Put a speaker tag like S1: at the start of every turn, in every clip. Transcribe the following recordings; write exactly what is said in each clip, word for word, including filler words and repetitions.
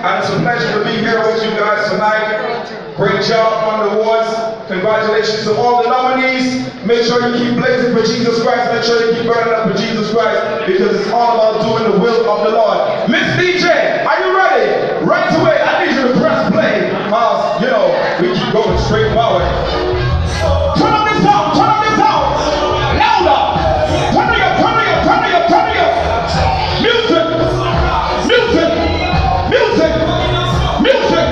S1: and it's a pleasure to be here with you guys tonight. Great job on the awards. Congratulations to all the nominees. Make sure you keep blazing for Jesus Christ. Make sure you keep burning up for Jesus Christ, because it's all about doing the will of the Lord. Miss D J, are you ready? Right away, I need you to press play, because, you know, we keep going straight forward. Turn up this sound, turn up this sound. Louder. Turn it up, turn it up, turn it up, turn it up. Music, music, music, music.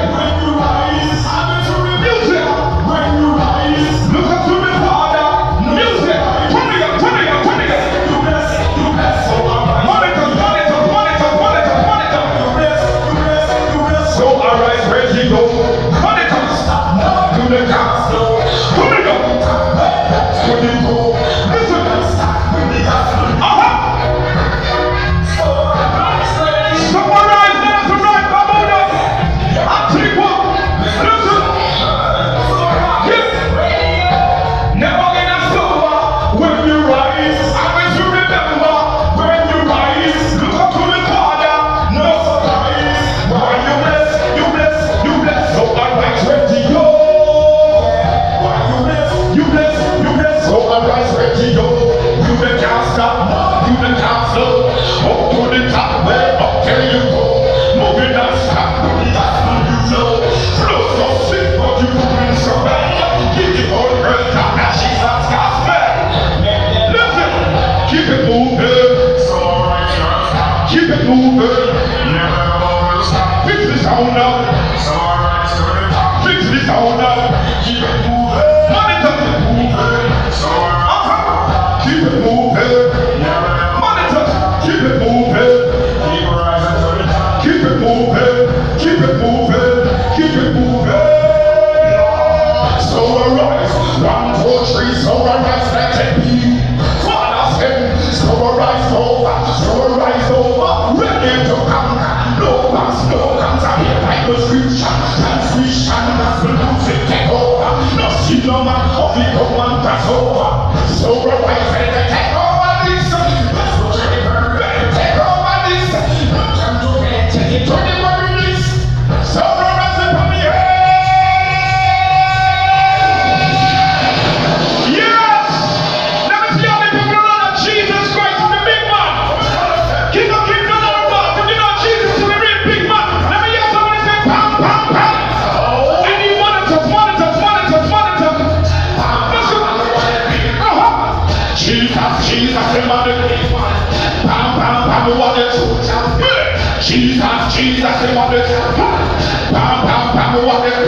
S2: Jesus, Jesus, in my lips. Bam, bam, bam, what the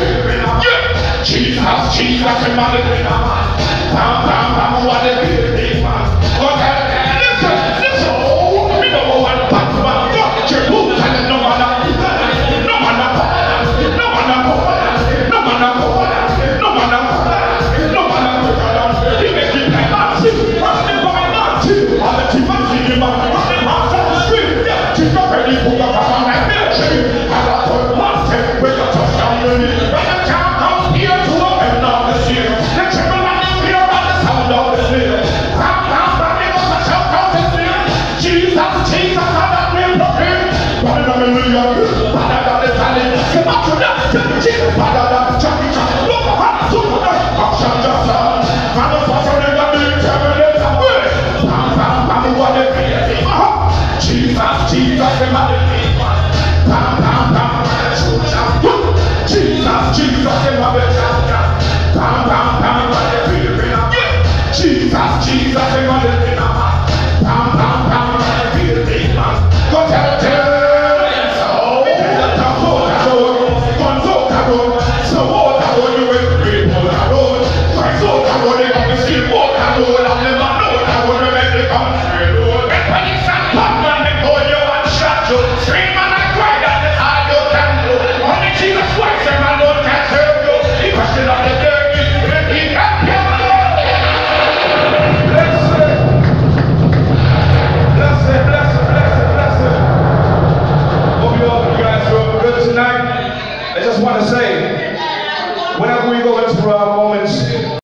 S2: yeah. Jesus, Jesus, in my lips. Bam, bam, bam, what the listen, listen. Oh, we don't know what the fuck about. Don't your boots and no man, no man, no man, no man, no man, no man, no man. He make it like that. Running by that. On the team, I'm seeing him. Running out of the street. Yeah, she's not ready for the
S1: whenever we go into our moments